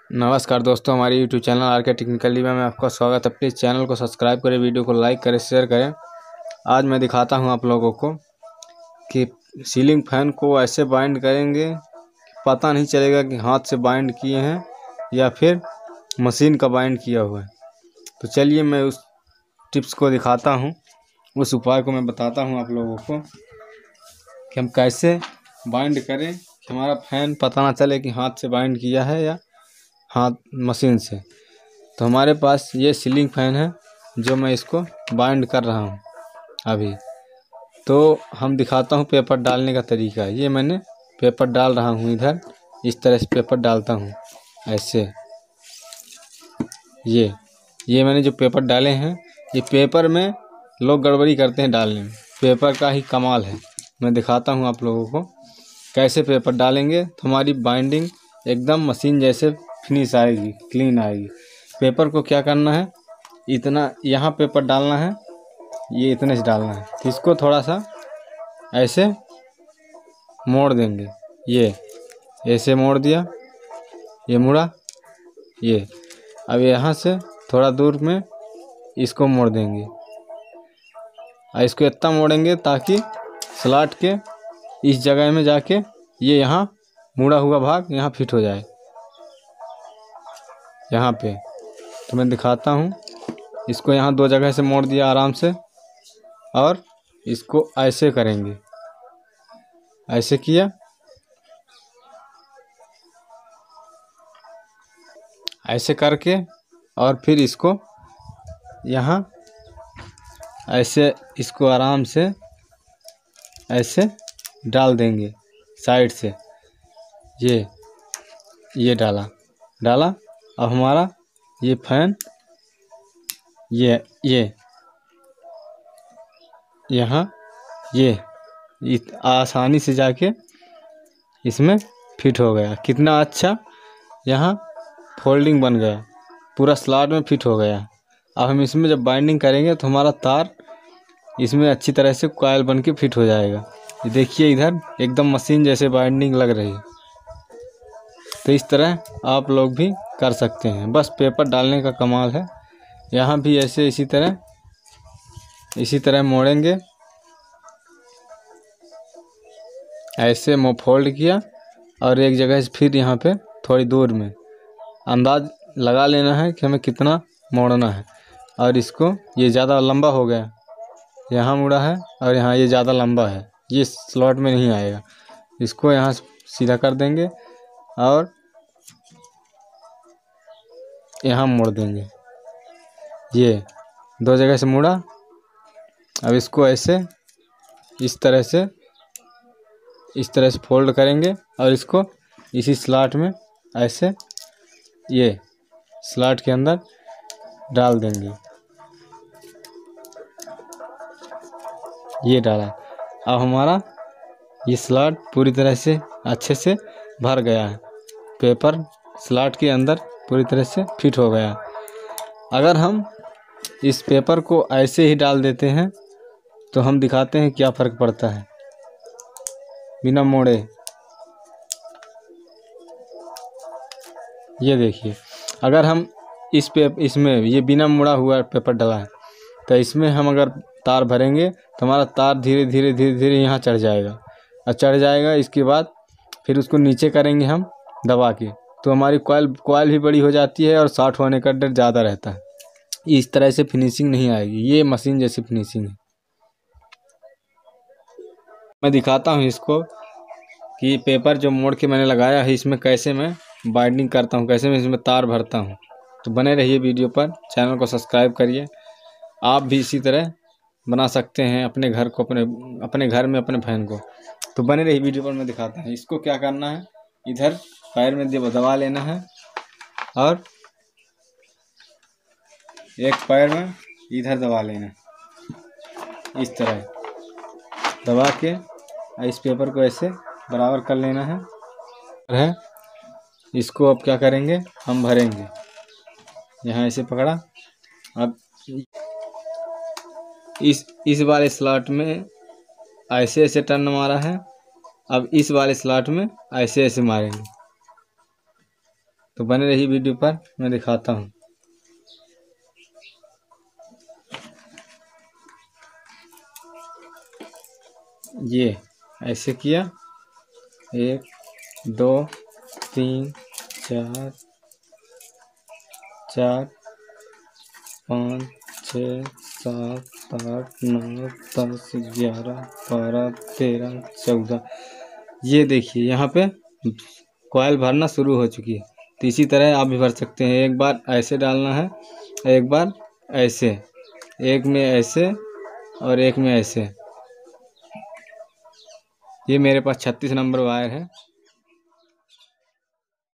नमस्कार दोस्तों, हमारी YouTube channel R K technically में आपका स्वागत है। प्लीज़ चैनल को सब्सक्राइब करें, वीडियो को लाइक करें, शेयर करें। आज मैं दिखाता हूं आप लोगों को कि सीलिंग फैन को ऐसे बाइंड करेंगे कि पता नहीं चलेगा कि हाथ से बाइंड किए हैं या फिर मशीन का बाइंड किया हुआ है। तो चलिए मैं उस टिप्स को दिखाता हूँ, उस उपाय को मैं बताता हूँ आप लोगों को कि हम कैसे बाइंड करें कि हमारा फैन पता ना चले कि हाथ से बाइंड किया है या हाथ मशीन से। तो हमारे पास ये सीलिंग फैन है जो मैं इसको बाइंड कर रहा हूँ अभी। तो हम दिखाता हूँ पेपर डालने का तरीका। ये मैंने पेपर डाल रहा हूँ इधर, इस तरह से पेपर डालता हूँ ऐसे। ये मैंने जो पेपर डाले हैं, ये पेपर में लोग गड़बड़ी करते हैं डालने में, पेपर का ही कमाल है। मैं दिखाता हूँ आप लोगों को कैसे पेपर डालेंगे तो हमारी बाइंडिंग एकदम मशीन जैसे फिनिश आएगी, क्लीन आएगी। पेपर को क्या करना है, इतना यहाँ पेपर डालना है, ये इतने से डालना है। तो इसको थोड़ा सा ऐसे मोड़ देंगे, ये ऐसे मोड़ दिया, ये मुड़ा, ये अब यहाँ से थोड़ा दूर में इसको मोड़ देंगे और इसको इतना मोड़ेंगे ताकि स्लॉट के इस जगह में जाके ये यहाँ मुड़ा हुआ भाग यहाँ फिट हो जाए यहाँ पे। तो मैं दिखाता हूँ, इसको यहाँ दो जगह से मोड़ दिया आराम से, और इसको ऐसे करेंगे, ऐसे किया, ऐसे करके और फिर इसको यहाँ ऐसे इसको आराम से ऐसे डाल देंगे साइड से। ये डाला। अब हमारा ये फैन ये यहाँ ये आसानी से जाके इसमें फिट हो गया। कितना अच्छा यहाँ फोल्डिंग बन गया, पूरा स्लॉट में फिट हो गया। अब हम इसमें जब बाइंडिंग करेंगे तो हमारा तार इसमें अच्छी तरह से कॉइल बन के फिट हो जाएगा। ये देखिए इधर एकदम मशीन जैसे बाइंडिंग लग रही है। तो इस तरह आप लोग भी कर सकते हैं, बस पेपर डालने का कमाल है। यहाँ भी ऐसे इसी तरह मोड़ेंगे, ऐसे फोल्ड किया और एक जगह से फिर यहाँ पे थोड़ी दूर में अंदाज लगा लेना है कि हमें कितना मोड़ना है। और इसको ये ज़्यादा लंबा हो गया, यहाँ मुड़ा है और यहाँ ये ज़्यादा लंबा है, ये स्लॉट में नहीं आएगा। इसको यहाँ सीधा कर देंगे और यहाँ मोड़ देंगे। ये दो जगह से मुड़ा। अब इसको ऐसे इस तरह से फोल्ड करेंगे और इसको इसी स्लॉट में ऐसे ये स्लॉट के अंदर डाल देंगे। ये डाला। अब हमारा ये स्लॉट पूरी तरह से अच्छे से भर गया है, पेपर स्लॉट के अंदर पूरी तरह से फिट हो गया। अगर हम इस पेपर को ऐसे ही डाल देते हैं तो हम दिखाते हैं क्या फ़र्क पड़ता है बिना मोड़े। ये देखिए, अगर हम इसमें ये बिना मुड़ा हुआ पेपर डला है तो इसमें हम अगर तार भरेंगे तो हमारा तार धीरे धीरे यहाँ चढ़ जाएगा और चढ़ जाएगा। इसके बाद फिर उसको नीचे करेंगे हम दबा के, तो हमारी कॉइल भी बड़ी हो जाती है और शॉर्ट होने का डर ज़्यादा रहता है। इस तरह से फिनिशिंग नहीं आएगी, ये मशीन जैसी फिनिशिंग है। मैं दिखाता हूँ इसको कि पेपर जो मोड़ के मैंने लगाया है इसमें कैसे मैं बाइंडिंग करता हूँ, कैसे मैं इसमें तार भरता हूँ। तो बने रहिए वीडियो पर, चैनल को सब्सक्राइब करिए। आप भी इसी तरह बना सकते हैं अपने घर को, अपने घर में अपने फैन को। तो बने रहिए वीडियो पर, मैं दिखाता हूँ। इसको क्या करना है, इधर पैर में दबा लेना है और एक पैर में इधर दबा लेना है, इस तरह दबा के इस पेपर को ऐसे बराबर कर लेना है। इसको अब क्या करेंगे, हम भरेंगे। यहाँ ऐसे पकड़ा, अब इस वाले स्लॉट में ऐसे टर्न मारा है। अब इस वाले स्लॉट में ऐसे मारेंगे। तो बने रही वीडियो पर, मैं दिखाता हूँ। ये ऐसे किया, 1 2 3 4 4 5 6 7 8 9 10 11 12 13 14। ये देखिए यहाँ पे कॉयल भरना शुरू हो चुकी है। तो इसी तरह आप भी भर सकते हैं। एक बार ऐसे डालना है, एक बार ऐसे, एक में ऐसे और एक में ऐसे। ये मेरे पास 36 नंबर वायर है।